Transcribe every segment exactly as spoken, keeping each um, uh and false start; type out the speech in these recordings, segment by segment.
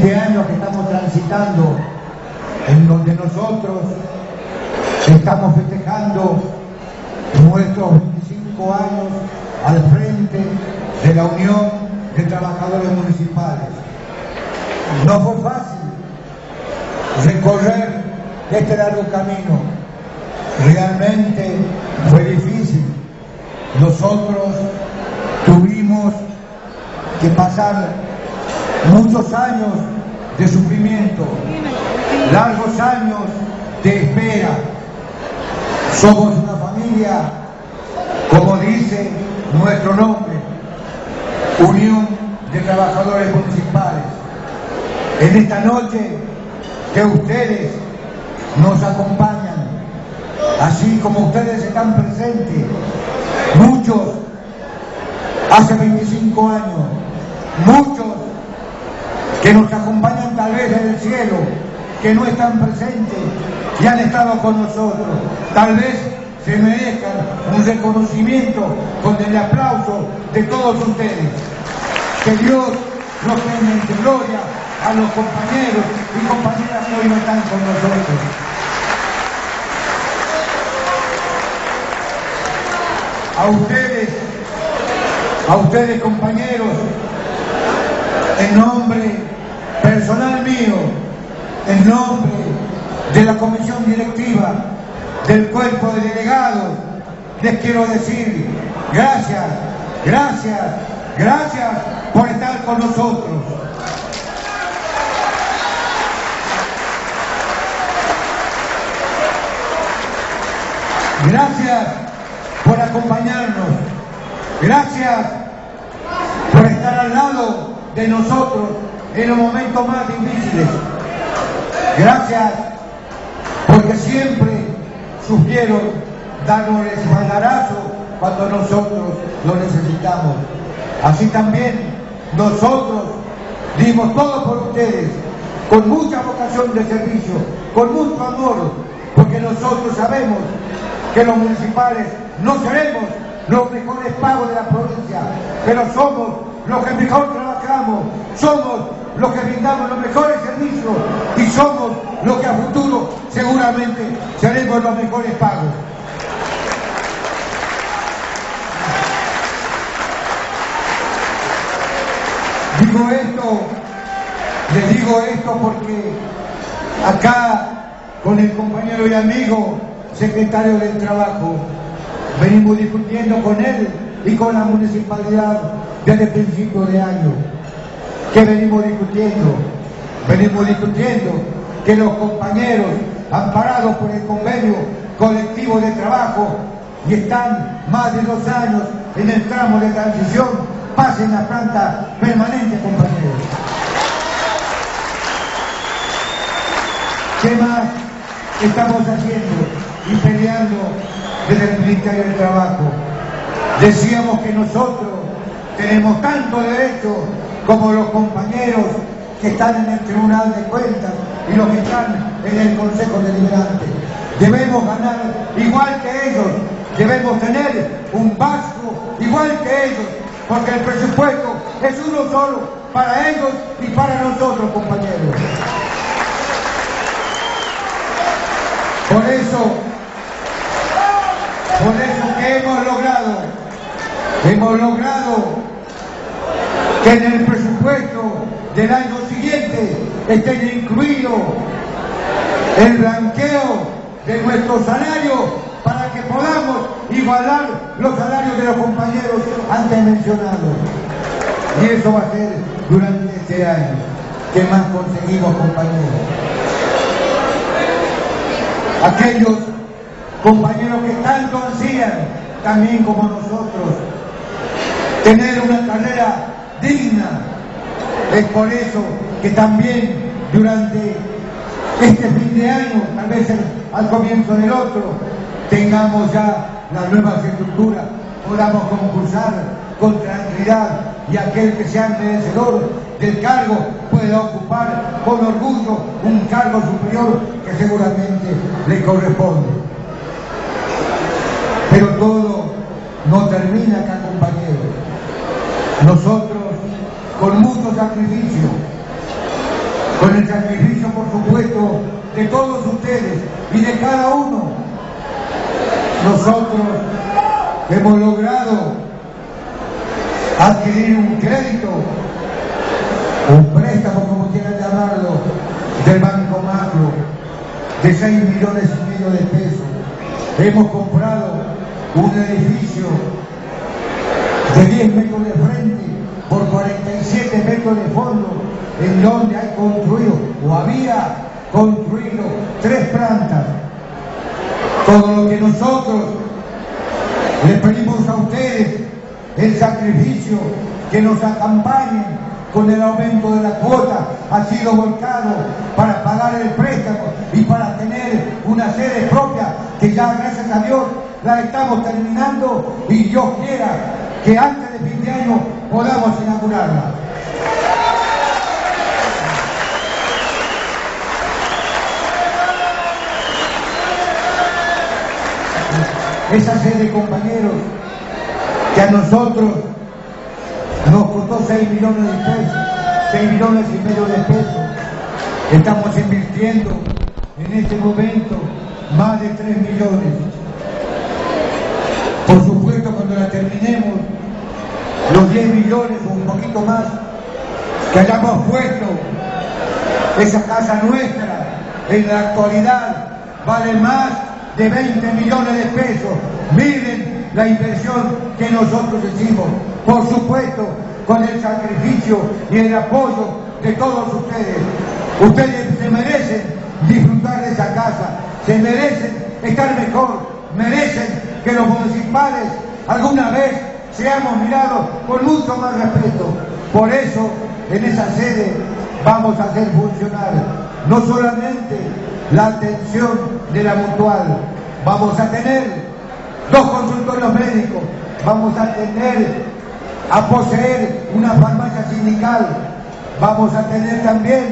Este año que estamos transitando, en donde nosotros estamos festejando nuestros veinticinco años al frente de la Unión de Trabajadores Municipales. No fue fácil recorrer este largo camino, realmente fue difícil. Nosotros tuvimos que pasar muchos años de sufrimiento, largos años de espera. Somos una familia, como dice nuestro nombre, Unión de Trabajadores Municipales. En esta noche que ustedes nos acompañan, así como ustedes están presentes, muchos hace veinticinco años, muchos que nos acompañan tal vez desde el cielo, que no están presentes y han estado con nosotros, tal vez se merezcan un reconocimiento con el aplauso de todos ustedes. Que Dios los tenga en gloria a los compañeros y compañeras que hoy no están con nosotros. A ustedes, a ustedes compañeros, en nombre personal mío, en nombre de la comisión directiva, del cuerpo de delegados, les quiero decir gracias, gracias, gracias por estar con nosotros. Gracias por acompañarnos, gracias por estar al lado de nosotros en los momentos más difíciles. Gracias porque siempre supieron darnos el espaldarazo cuando nosotros lo necesitamos. Así también nosotros dimos todo por ustedes, con mucha vocación de servicio, con mucho amor, porque nosotros sabemos que los municipales no seremos los mejores pagos de la provincia, pero somos los que mejor trabajamos, somos los que brindamos los mejores servicios y somos los que a futuro seguramente seremos los mejores pagos. Digo esto, les digo esto porque acá con el compañero y amigo secretario del Trabajo venimos discutiendo con él y con la municipalidad desde el principio de año. ¿Qué venimos discutiendo? Venimos discutiendo que los compañeros amparados por el convenio colectivo de trabajo y están más de dos años en el tramo de transición, pasen a planta permanente, compañeros. ¿Qué más estamos haciendo y peleando desde el Ministerio del Trabajo? Decíamos que nosotros tenemos tanto derecho como los compañeros que están en el Tribunal de Cuentas y los que están en el Consejo Deliberante. Debemos ganar igual que ellos, debemos tener un vasco igual que ellos, porque el presupuesto es uno solo para ellos y para nosotros, compañeros. Por eso, por eso que hemos logrado, hemos logrado que en el presupuesto del año siguiente esté incluido el blanqueo de nuestros salarios para que podamos igualar los salarios de los compañeros antes mencionados. Y eso va a ser durante este año. ¿Qué más conseguimos, compañeros? Aquellos compañeros que tanto ansían, también como nosotros, tener una carrera digna. Es por eso que también durante este fin de año, tal vez al comienzo del otro, tengamos ya las nuevas estructuras, podamos concursar con tranquilidad y aquel que sea merecedor del cargo pueda ocupar con orgullo un cargo superior que seguramente le corresponde. Pero todo no termina acá, compañeros. Nosotros, con mucho sacrificio, con el sacrificio, por supuesto, de todos ustedes y de cada uno. Nosotros hemos logrado adquirir un crédito, un préstamo, como quieran llamarlo, del Banco Macro, de seis millones y medio de pesos. Hemos comprado un edificio de diez metros de frente por cuarenta y siete metros de fondo, en donde hay construido, o había construido, tres plantas. Todo lo que nosotros les pedimos a ustedes, el sacrificio, que nos acompañen con el aumento de la cuota, ha sido volcado para pagar el préstamo y para tener una sede propia, que ya gracias a Dios la estamos terminando, y Dios quiera que antes de fin de año podamos inaugurarla. Esa sede, compañeros, que a nosotros nos costó seis millones de pesos, seis millones y medio de pesos, estamos invirtiendo en este momento más de tres millones. Por supuesto, cuando la terminemos, los diez millones o un poquito más que hayamos puesto, esa casa nuestra en la actualidad vale más de veinte millones de pesos. Miren la inversión que nosotros hicimos, por supuesto, con el sacrificio y el apoyo de todos ustedes. Ustedes se merecen disfrutar de esa casa, se merecen estar mejor, merecen que los municipales alguna vez seamos mirados con mucho más respeto. Por eso, en esa sede vamos a hacer funcionar no solamente la atención de la mutual, vamos a tener dos consultorios médicos, vamos a tener, a poseer una farmacia sindical, vamos a tener también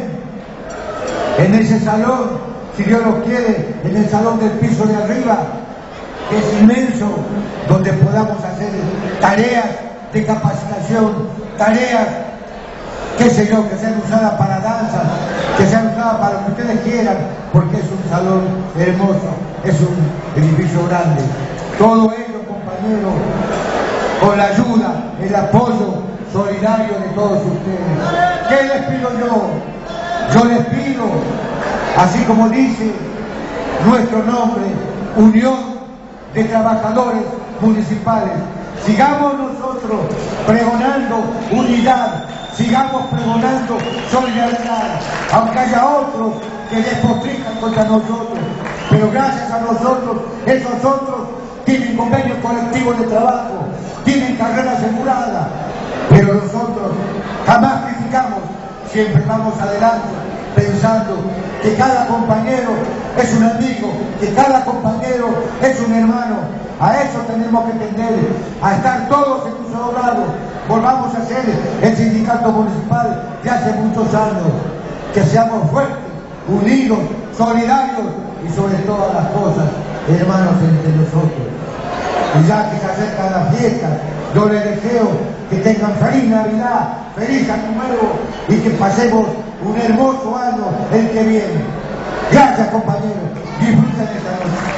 en ese salón, si Dios lo quiere, en el salón del piso de arriba, que es inmenso, donde podamos hacer tareas de capacitación, tareas, qué sé yo, que sean usadas para danza, que sean usadas para lo que ustedes quieran, porque es un salón hermoso, es un edificio grande. Todo ello, compañeros, con la ayuda, el apoyo solidario de todos ustedes. ¿Qué les pido yo? Yo les pido, así como dice nuestro nombre, Unión de Trabajadores Municipales, sigamos nosotros pregonando unidad, sigamos pregonando solidaridad, aunque haya otros que despotrican contra nosotros, pero gracias a nosotros, esos otros tienen convenios colectivos de trabajo, tienen carrera asegurada, pero nosotros jamás criticamos, siempre vamos adelante pensando que cada compañero es un amigo, que cada compañero es un hermano. A eso tenemos que tender, a estar todos en un solo lado. Volvamos a ser el sindicato municipal de hace muchos años, que seamos fuertes, unidos, solidarios y sobre todas las cosas, hermanos entre nosotros. Y ya que se acerca la fiesta, yo les deseo que tengan feliz Navidad, feliz Año Nuevo y que pasemos un hermoso año el que viene. Gracias, compañeros. Disfruten esta noche.